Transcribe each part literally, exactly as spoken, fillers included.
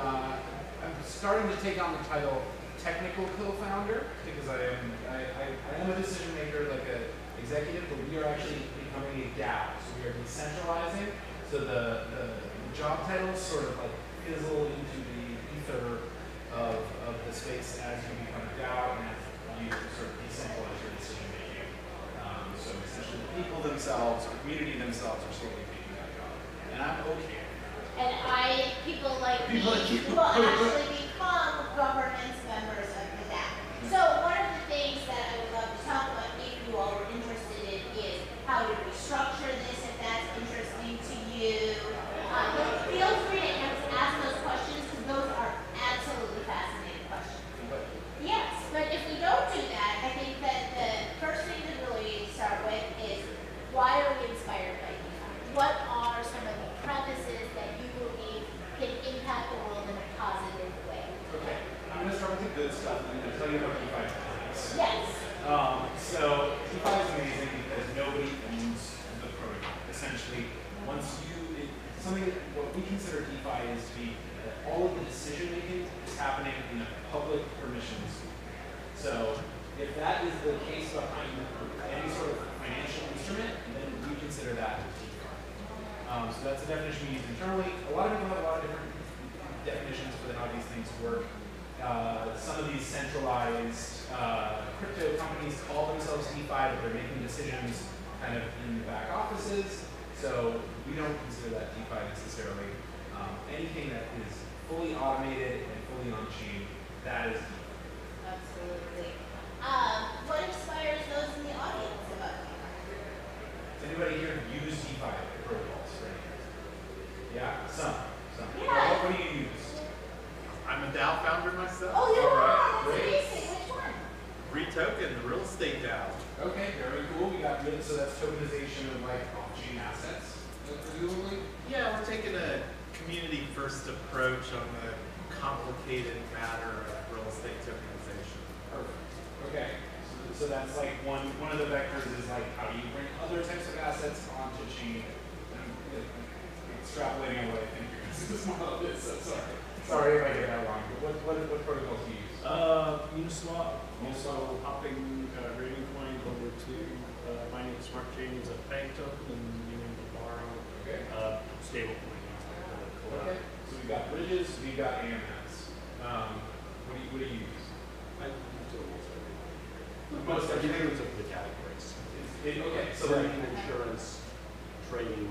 uh, I'm starting to take on the title technical co-founder because I am I, I, I am a decision maker, like an executive, but we are actually becoming a DAO. So we are decentralizing. So the, the job titles sort of like fizzle into the ether of, of the space as you become a DAO and as you sort of decentralize your decision making. Um, so essentially the people themselves, the community themselves are slowly taking that job. And I'm okay. And I, people like People me, like you. will actually become governance members of the DAO. So one of the things that I would love to talk about, if you all are interested in, is how to restructure this, if that's interesting to you. Uh, but feel free to ask those questions, because those are absolutely fascinating questions. Yes, but if we don't do that, I think that the first thing to really start with is, why are we inspired by DeFi? What are some of the premises that you believe can impact the world in a positive way? Okay, I'm going to start with the good stuff, and I'm going to tell you about DeFi. Yes. Um, so DeFi is amazing because nobody owns the protocol. Essentially, once you, it, something that what we consider DeFi is to be that all of the decision making is happening in a public permissions. So if that is the case behind any sort of financial instrument, then we consider that DeFi. Um, so that's a definition we use internally. A lot of people have a lot of different definitions for how these things work. Uh, some of these centralized uh, crypto companies call themselves DeFi, but they're making decisions kind of in the back offices. So we don't consider that DeFi necessarily. Um, anything that is fully automated and fully on chain, that is DeFi. Absolutely. Um, what inspires those in the audience about DeFi? Does anybody here use DeFi protocols? Right? Yeah, some. some. Yeah. What, what do you use? I'm a DAO founder myself. Oh, you are? That's great. amazing. Which one? Retoken, the real estate DAO. Okay, very cool. We got rid of, so that's tokenization of like off-chain assets, presumably? Yeah, we're taking a community-first approach on the complicated matter of real estate tokenization. Perfect. Okay. So, so that's like one one of the vectors is like how do you bring other types of assets onto chain? I'm extrapolating on what I think your business model is, so sorry. Sorry if I get that wrong, but what, what, what protocols do you use? Uh, Uniswap, also hopping uh, rating coin over to uh, mining smart chains, a bank token, and being able to borrow Okay. uh, stable coin. Okay. So we've got bridges, we've got A M S. Um, what do you what do you use? I do almost everything. Most I everything. think it's the categories. It, okay. So So then insurance, trading,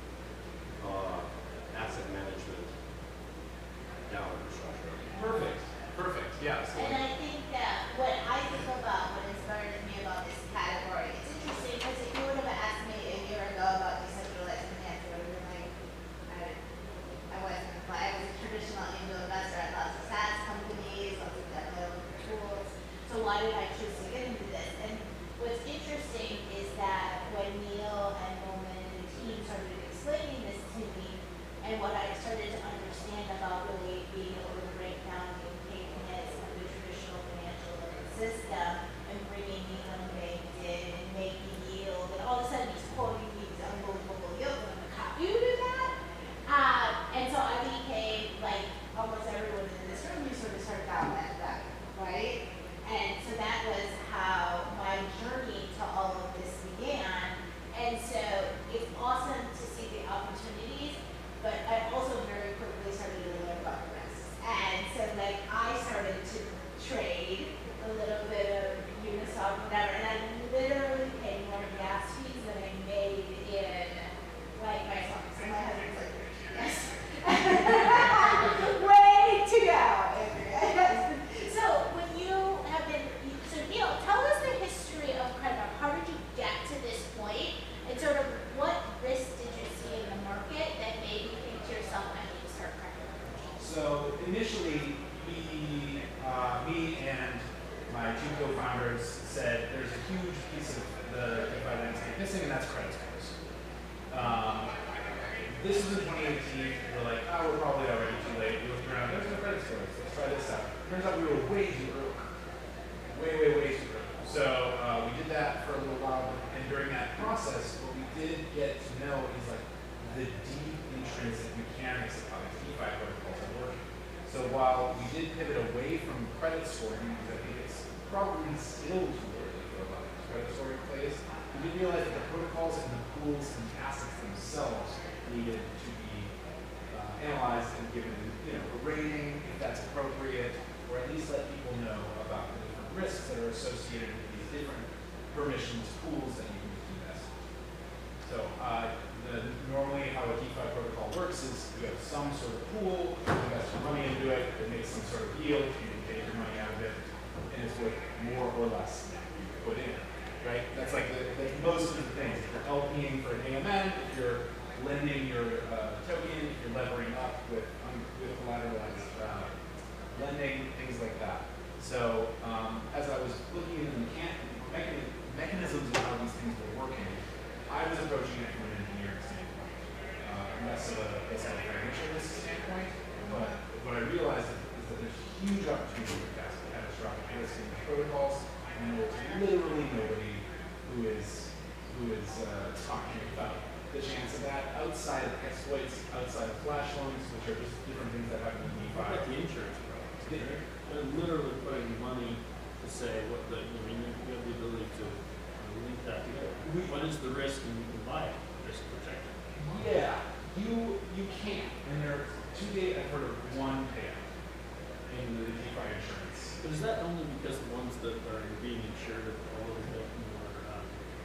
uh, asset management, down infrastructure. perfect. Perfect. Yeah. So And I think that what I think about, what inspires me about this category, it's interesting because if you would have asked me a year ago about decentralized finance, I would have been like, I, I wasn't, I was a traditional angel investor at lots of SaaS companies, lots of demo tools. So why did I choose to get into this? And what's interesting is that when Neil and Roman and the team started explaining this to me, and what I started to understand about really being able to break down the opaqueness of the traditional financial system and bringing Neil and Bank in and making yield, and all of a sudden he's quoting these unbelievable yields. I'm like, how do you do that? Uh, and so I became, like almost everyone in this room, you sort of started down that route, right? And so that was how my journey to all of this began. And so it's awesome to see the opportunities, but I also very quickly started to learn about the risks. And so like I started to trade a little bit of Uniswap, whatever, and I literally paid more gas fees than I made in like my songs. So my husband's like, yes. Way to go, Andrea. So when you have been, so Neil, tell us the history of Creditor. How did you get to this point? And sort of what risks did you see in the market that made you think to yourself, I need to start Creditor? So initially, we, uh, me and my two co-founders said there's a huge piece of the DeFi landscape missing, and that's credit scores. Um, this was in twenty eighteen. We're like, oh, we're probably already too late. We looked around, there's no credit scores. Let's try this out. Turns out we were way too early. Way, way, way too early. So uh, we did that for a little while, and during that process, what we did get to know is like the deep intrinsic mechanics of how these DeFi protocols are working. So while we did pivot away from credit scoring, because I think it's probably still too early for a lot of credit scoring plays, we did realize that the protocols and the pools and the assets themselves needed to be uh, analyzed and given, you know, a rating if that's appropriate, or at least let people know about the different risks that are associated with these different permissions pools that you can invest in. So uh, the, normally how a DeFi protocol works is you have some sort of pool, you invest your money into it, it makes some sort of yield, you can take your money out of it, and it's worth more or less than you put in. Right? That's like the, the most of the things. If you're LPing for an A M N, if you're lending your uh, token, if you're levering up with, um, with collateralized uh, lending, things like that. So um, as I was looking into the mechan mechan mechanisms of how these things were working, I was approaching it from an engineering standpoint, uh, less of a, less of a financial risk standpoint. But what I realized is, is that there's huge opportunity for catastrophic risk in the protocols. And there's literally nobody who is who is uh, talking about the chance of that outside of exploits, outside of flash loans, which are just different things that happen in DeFi. What about the insurance products? They're literally putting money to say what the, I mean, you have the ability to uh, link that together. We- What is the risk and you can buy it, risk protected? Yeah, you you can, and there are to date I've heard of one payout in the DeFi insurance. But is that only because the ones that are being insured are a little bit more um,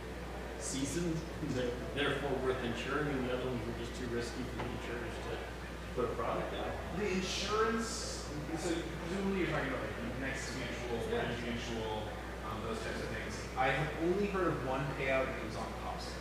seasoned, they're therefore worth insuring, and the other ones are just too risky for the insurers to put a product out? The insurance, so presumably you're talking about like Next Mutual, Yeah. Orange Mutual, um, those types of things. I have only heard of one payout that was on cost.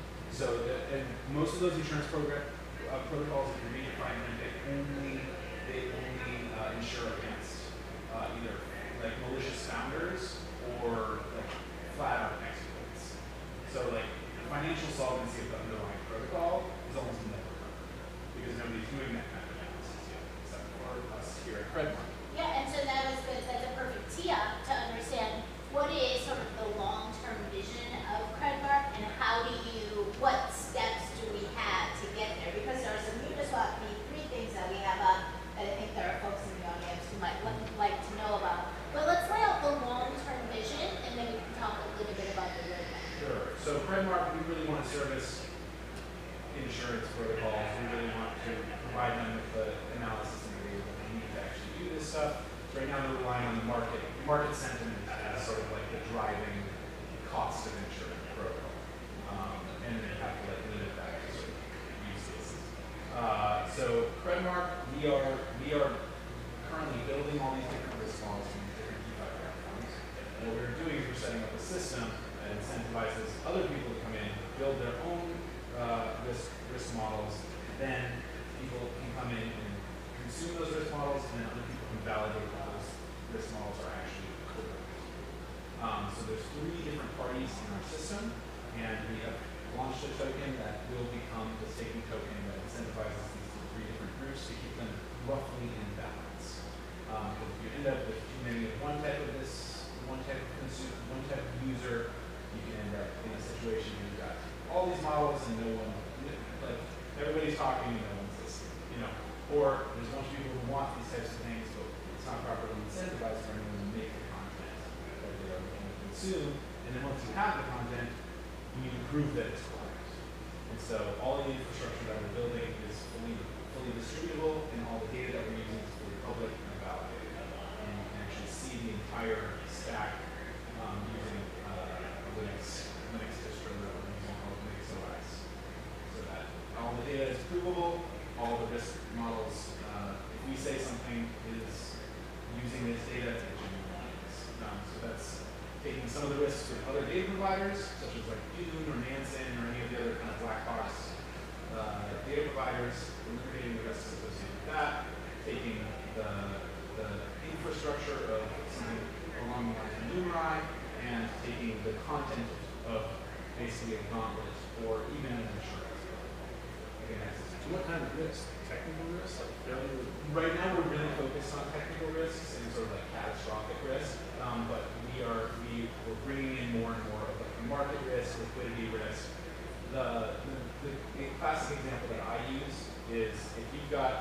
So, the, and most of those insurance program uh, protocols, if you're reading them, they only they only uh, insure against uh, either like malicious founders or like flat out exploits. So like the financial solvency of the underlying protocol is almost never covered because nobody's doing that kind of analysis yet, except for us here at Credmark. Yeah, and so that was good, that's a perfect tee-up to understand what is sort of the long-term vision of Credmark and how do you, what steps do we have to get there? Because there are some Uniswap V three things that we have up that I think there are folks in the audience who might li- like to know about. But let's lay out the long-term vision and then we can talk a little bit about the roadmap. Sure. So Credmark, we really want to service insurance protocols. We really want to provide them with the analysis and data that they need to actually do this stuff. So right now they're relying on the market, market sentiment as sort of like the driving cost of insurance protocol. Um, and they have to like limit that to sort of use cases. Uh, so Credmark, we are we are currently building all these different risk models from these different DeFi platforms. And what we're doing is we're setting up a system that incentivizes other people to come in, build their own uh, risk risk models. Then people can come in and consume those risk models, and then other people can validate that those risk models are actually correct. Um, so there's three different parties in our system, and we have launched a token that will become the staking token that incentivizes these three different groups to keep them roughly in balance. Um, if you end up with too many of one type of this, one type of consumer, one type of user, you can end up in a situation where you've got all these models and no one, like everybody's talking and no one's listening, you know. Or there's a bunch of people who want these types of things, but it's not properly incentivized for anyone to make the content that they are looking to consume. And then once you have the content, you need to prove that it's correct. And so all the infrastructure that we're building is fully, fully distributable, and all the data that we're using is fully public and validated. And you can actually see the entire stack um, using uh, a Linux, Linux distro that we're using called Linux O S. So that all the data is provable, all the risk models, uh, if we say something is using this data, it genuinely is. Um, so that's taking some of the risks with other data providers, such as like Dune or Nansen or any of the other kind of black box uh, data providers, eliminating the risks associated with that, taking the, the infrastructure of something along the lines of Numerai, and taking the content of basically a gauntlet or even an insurance. Again, So what kind of risk? Technical risk, like failure? right now we're really focused on technical risks and sort of like catastrophic risk, um, but we are we we're bringing in more and more of like the market risk, liquidity risk. The, the, the, the classic example that I use is if you've got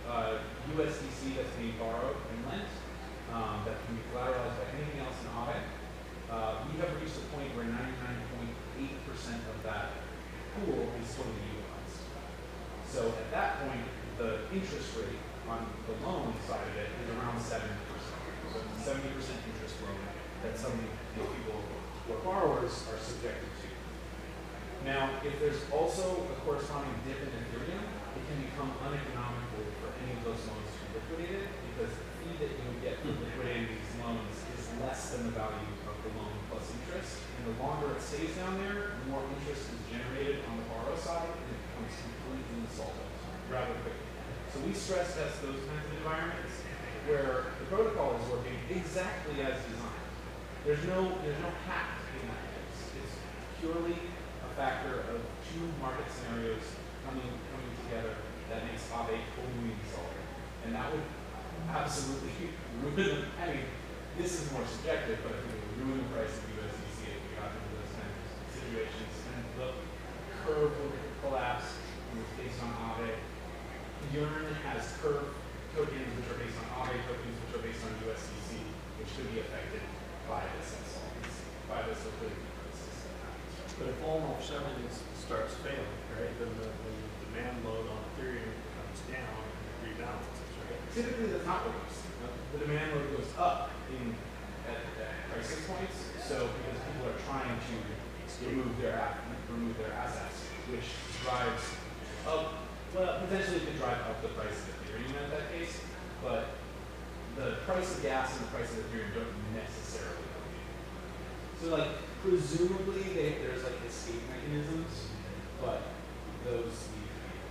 uh, U S D C that's being borrowed and lent, um, that can be collateralized by anything else in Aave. Uh, we have reached a point where ninety-nine point eight percent of that pool is totally utilized. So at that point, the interest rate on the loan side of it is around seventy percent. So it's a seventy percent interest loan that some you know, people or borrowers are subjected to. Now, if there's also a corresponding dip in Ethereum, it can become uneconomical for any of those loans to be liquidated because the fee that you would get for liquidating these loans is less than the value of the loan plus interest. And the longer it stays down there, the more interest is generated on the borrow side and it becomes completely insolvent rather quickly. So we stress test those kinds of environments where the protocol is working exactly as designed. There's no, there's no hack in that case. It's purely a factor of two market scenarios coming coming together that makes Aave totally insolvent. And that would absolutely ruin, I mean, this is more subjective, but I think it would ruin the price of U S D C if we got into those kinds of situations. And the curve would collapse and it's based on Aave. Yearn has curve tokens which are based on Aave tokens which are based on U S D C, which could be affected by this insolvency, by this liquidity crisis that happens. But if all of a sudden it starts failing, right, then the, the demand load on Ethereum comes down and rebalances, right? Typically, that's not what we've seen. The demand load goes up in at, at crisis points. So because people are trying to remove their a- remove their assets, which drives up. Well, potentially it could drive up the price of Ethereum in that case, but the price of gas and the price of Ethereum don't necessarily go in. So like presumably they, there's like escape mechanisms, but those need to be,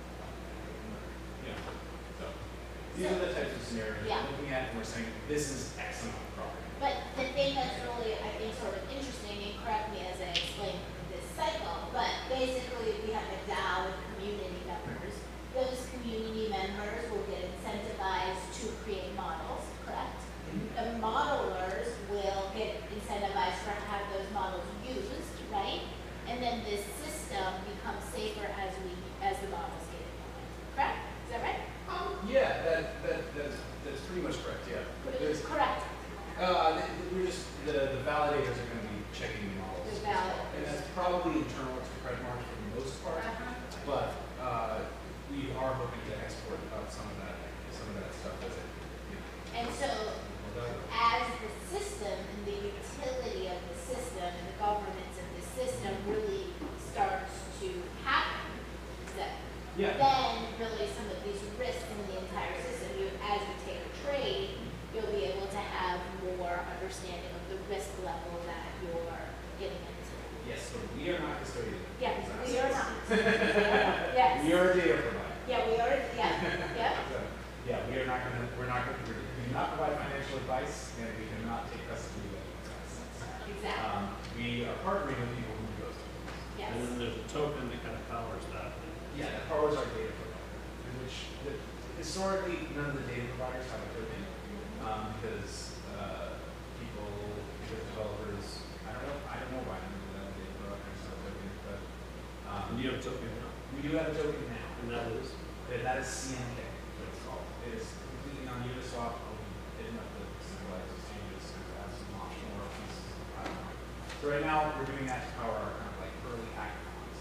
you know, so these are the types of scenarios Yeah. we're looking at and we're saying this is X amount of property. But the thing that's really, I think, sort of interesting, and correct me as I explain this cycle, but basically we have a DAO with community members. Those community members will get incentivized to create models, correct? The modelers will get incentivized for have those models used, right? And then this system becomes safer as we, as the models get implemented, correct? Is that right? Um, yeah, that, that, that's, that's pretty much correct, yeah. But There's, it's correct, uh, th- th- we're just, the, the validators are gonna be checking the models. the valid. And that's probably internal to CreditMark for the most part, Uh-huh. but, uh, we are hoping to export out some of that, some of that stuff as it, you know, And so goes out. as the system and the utility of the system and the governance of the system really starts to happen, that Yeah. then really some of these risks in the entire system, you, as you take a trade, you'll be able to have more understanding of the risk level that you're getting into. Yes, but we are not custodian. of Yeah, those we are assets. not. Yes. We are a data provider. Yeah, we are, yeah, yeah. So, yeah, we are not gonna, we're not gonna, we do not provide financial advice, and we cannot take custody of those assets. Exactly, Um, we are partnering with people who do those things. yes. And then there's a token that kind of powers that. Yeah, that powers our data provider, in which the, historically, none of the data providers have a token, um, because, uh, people, because developers, I don't know, I don't know why none of the data providers have a token, but, um, And you have a token now, we do have a token now. and that is, And that is C N K, what it's called. It is completely on Uniswap, we'll be hitting up the centralized exchanges and add some offshore pieces. I don't know. So right now, we're doing that to power our kind of like early hackathons.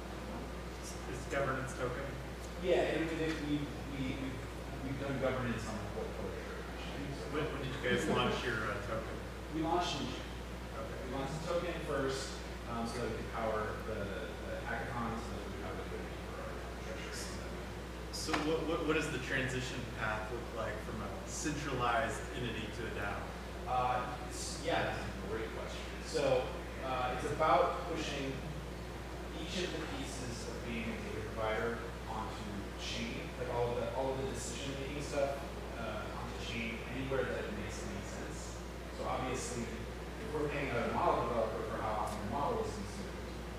Is governance token? Yeah, and we, did- we, we, we've, we've done governance on the portfolio. When, when did you guys launch your uh, token? We launched in June. Okay. We launched the token first, um, so that we could power the, the hackathons, so that we could have liquidity for our treasury. So what, what, what does the transition path look like from a centralized entity to a DAO? Uh, it's, yeah, that's a great question. So, uh, it's about pushing each of the pieces of being a data provider onto chain, like all of the, all of the decision-making stuff, uh, onto chain anywhere that it makes any sense. So obviously, if we're paying a model developer for how often the model is consumed,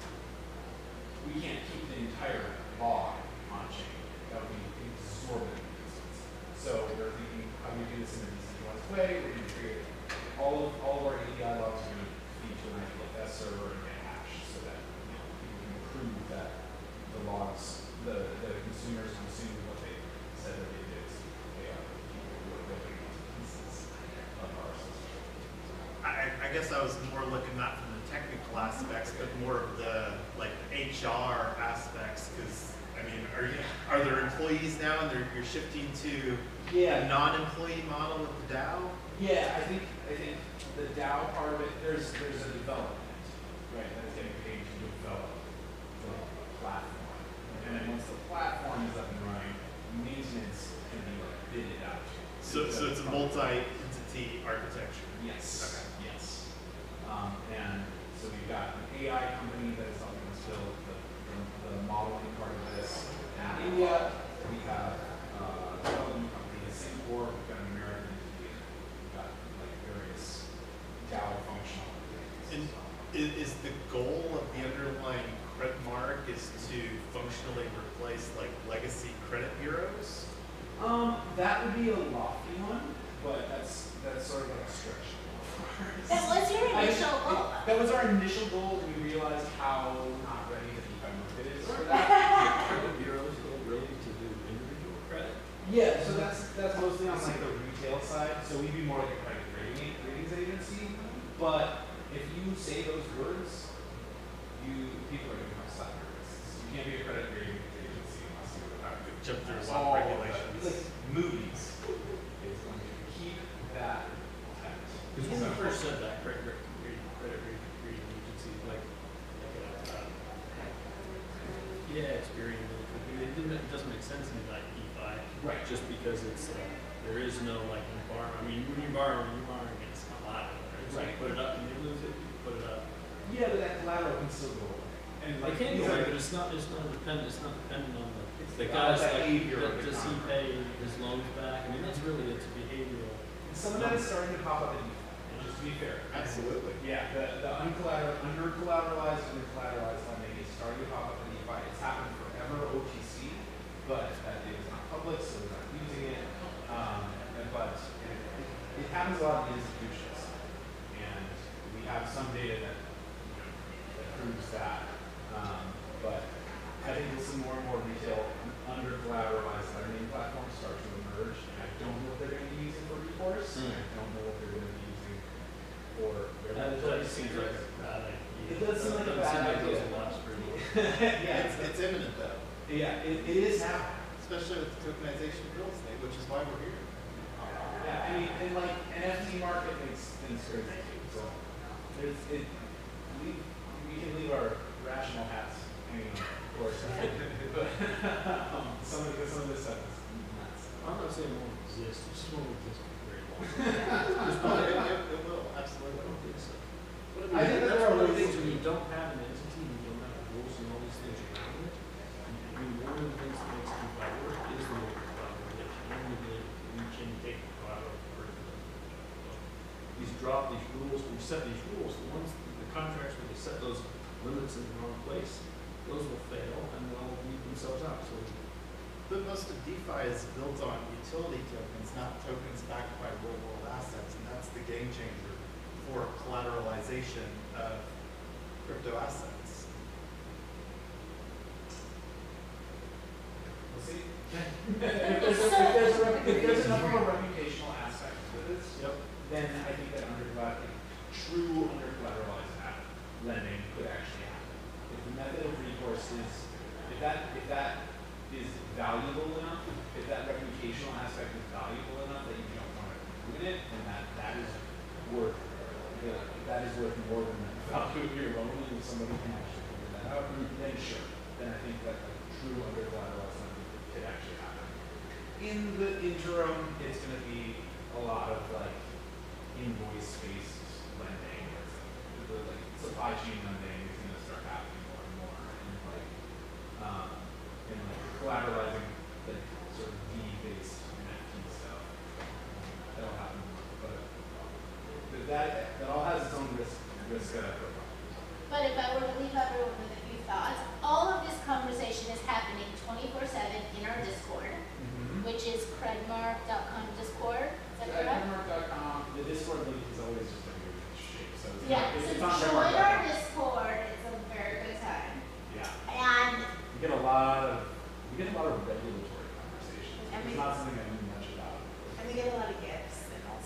we can't keep the entire log on chain. That would be exorbitant expensive. So we're thinking, how do we do this in a decentralized way? We're going to create all of all of our A P I logs are going to feed to an I P F S server and get hashed so that you know, people can prove that the logs, the, the consumers consumed what they said that they did. I guess I was more looking not from the technical aspects, but more of the like H R aspects. Because I mean, are you, are there employees now, and they're, you're shifting to a non-employee model with the DAO? Yeah, I think I think the DAO part of it, there's there's a development, right? That's getting paid to develop the platform, and then once the platform is up and running, maintenance can be like bidded out. So, so it's a multi-entity architecture. Yes. Okay. Yes. Um, and so we've got an A I company that is helping us build the, the, the modeling part of this in India. We have uh, a development company in Singapore. We've got an American entity. We've got like various DAO functional And entities. is, is the goal of the underlying credit mark is to functionally replace like legacy credit bureaus? Um, that would be a lofty one, but that's that's sort of like a stretch. That was your I- initial it- goal. That was our initial goal, and we realized how not ready the DeFi market is for that. Credit bureaus go really to do individual credit. Yeah, so that's that's mostly on like the retail side. So we'd be more like a credit rating ratings agency. But if you say those words, you people are gonna come slap your wrists. You can't be a credit rating agency unless you have to Jump through a lot of all the- regulations. Like Moody's is going to keep that intact. Because when we first said that, credit ra- rating, credit rating, rating agencies like, like a, uh, yeah, Experian, it didn't, it doesn't make sense to me like DeFi. Right. Just because it's, uh, there is no like environment, I mean, when you borrow, you're borrowing against collateral, right? So you Right. put it up and you lose it, you put it up. Yeah, but that collateral can still go away. And Like, like it can these go away, are- but it's not, it's not dependent, it's not dependent on the, It's the about guy's that like, behavior of does the does he contract. pay his loans back? I mean, that's really, it's a behavioral. Some of that is starting to pop up in DeFi, just to be fair. Absolutely. Yeah, the, the uncollateral, under collateralized, under collateralized lending is starting to pop up in DeFi. It's happened forever O T C, but that data is not public, so we're not using it. Um, and- but it, it, it happens a lot in institutions, and we have some data that, you know, that proves that. Um, but I think we'll see more and more retail under collateralized lending platforms start to emerge, and I don't know if they're going to be using for recourse. Hmm. I don't know if they're going to be using for That, regulatory that seems like secrets. a bad idea. It does seem like a Doesn't bad seem like idea. those will last very long. yeah, It's, it's imminent though, yeah, it, it is happening. especially with the tokenization of real estate, which is why we're here. Yeah, I mean, and like N F T market makes things crazy too. So there's it. We we can leave our rational hats hanging, of course. but um, some of the, some of this stuff is nuts. I'm not saying it won't exist, it just won't exist for very long. Oh, it, it, it will, I absolutely. don't think so. But I think that that's there are one of the ways things to- when you don't have an entity, and you don't have rules and all these things around it. I mean, one of the things that makes DeFi work is the local collateralization. You only be able to reach in and take the collateral for it. These drop these rules, we set these rules, the ones, the contracts where they set those limits in the wrong place, those will fail and they'll weed themselves out, so. But most of DeFi is built on utility tokens, not tokens backed by real world assets, and that's the game changer for collateralization of crypto assets. We'll see. if, there's a, if, there's a, rep- if there's enough of a reputational aspect to this, Yep. then I think that under collateral, true under collateralized app lending could actually happen. If the method of recourse is, if that if that is valuable enough, if that reputational aspect is valuable enough that you don't want to ruin it, then that that is worth the, that is worth more than the value of your loan, and if somebody can actually figure that out, then sure. Then I think that like true under collateralized lending could actually happen. In the interim, it's going to be a lot of like invoice-based lending, or the like supply chain lending is going to start happening more and more, and like um, and like collateralizing like sort of D-based N F T stuff. That'll happen more, but but that that all has its own risk risk uh, profile. But if I were to leave everyone with a few thoughts, all of this conversation is happening twenty-four seven in our Discord, which is credmark dot com Discord. Is that correct? Credmark dot com, the Discord link is always just like a weird shape, so it's Yeah, not, so it's on join Credmark dot our com. Discord, it's a very good time. Yeah. And We get a lot of we get a lot of regulatory conversations. And It's we- not something I knew much about. and we get a lot of gifts and all sorts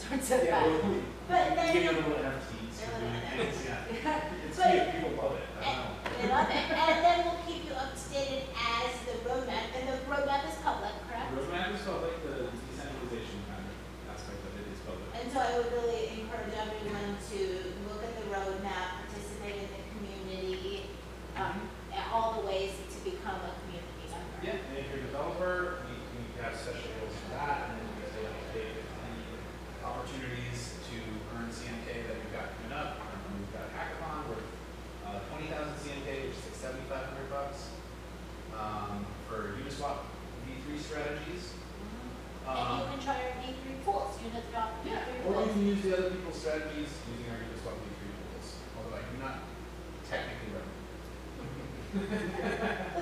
parts of Yeah, that. we'll- But then, Getting a little N F Ts for They're doing little things, yeah. It's But- cute, people love it, I don't know. they love it, and then we'll keep you up to date as the roadmap, and the roadmap is public, correct? Roadmap is public, the decentralization kind of aspect of it is public. And so I would really encourage everyone to look at the roadmap, participate in the community, um, and all the ways to become a community member. Yeah, and if you're a developer, we, we have special rules for that, and then we say, okay, if any opportunities to earn C M K that we've got coming up, um, we've got a hackathon worth, uh, twenty thousand C M K, which is like seventy-five hundred bucks, um, for Uniswap V three strategies. And you Um, can try our V three pools, Uniswap V yeah, three or we pools. can use the other people's strategies using our Uniswap V three tools, although I do not technically recommend.